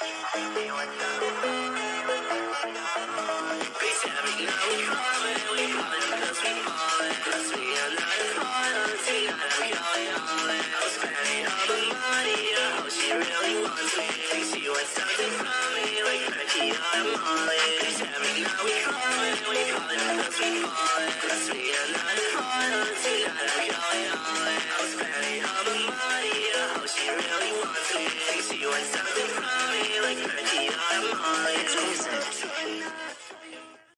Now we call it, 'cause we fall it. 'Cause we are not falling tonight.